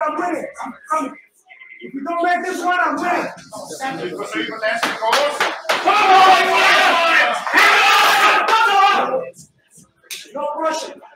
I'm winning. If you don't make this one, I'm winning. No rushing.